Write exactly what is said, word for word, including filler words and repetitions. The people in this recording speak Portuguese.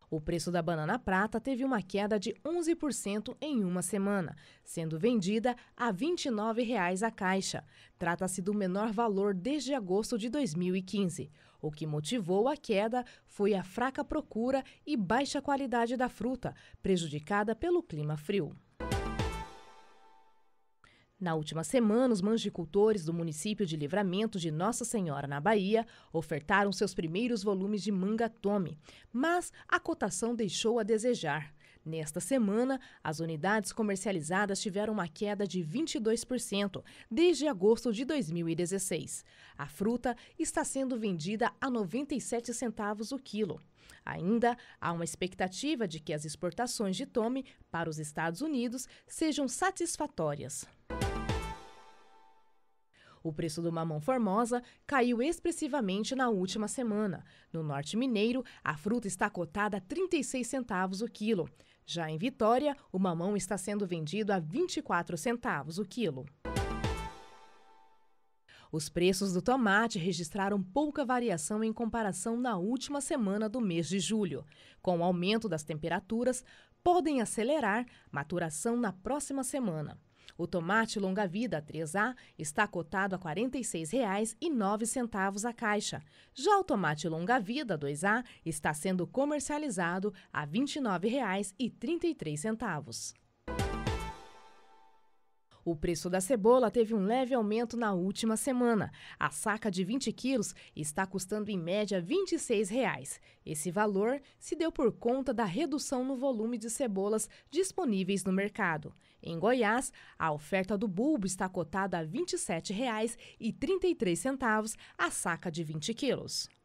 O preço da banana prata teve uma queda de onze por cento em uma semana, sendo vendida a vinte e nove reais a caixa. Trata-se do menor valor desde agosto de dois mil e quinze. O que motivou a queda foi a fraca procura e baixa qualidade da fruta, prejudicada pelo clima frio. Na última semana, os mangicultores do município de Livramento de Nossa Senhora, na Bahia, ofertaram seus primeiros volumes de manga tome, mas a cotação deixou a desejar. Nesta semana, as unidades comercializadas tiveram uma queda de vinte e dois por cento desde agosto de dois mil e dezesseis. A fruta está sendo vendida a noventa e sete centavos o quilo. Ainda há uma expectativa de que as exportações de tome para os Estados Unidos sejam satisfatórias. O preço do mamão formosa caiu expressivamente na última semana. No Norte Mineiro, a fruta está cotada a trinta e seis centavos o quilo. Já em Vitória, o mamão está sendo vendido a vinte e quatro centavos o quilo. Os preços do tomate registraram pouca variação em comparação na última semana do mês de julho. Com o aumento das temperaturas, podem acelerar maturação na próxima semana. O tomate longa-vida três A está cotado a quarenta e seis reais e nove centavos a caixa. Já o tomate longa-vida dois A está sendo comercializado a vinte e nove reais e trinta e três centavos. O preço da cebola teve um leve aumento na última semana. A saca de vinte quilos está custando em média vinte e seis reais. Esse valor se deu por conta da redução no volume de cebolas disponíveis no mercado. Em Goiás, a oferta do bulbo está cotada a vinte e sete reais e trinta e três centavos a saca de vinte quilos.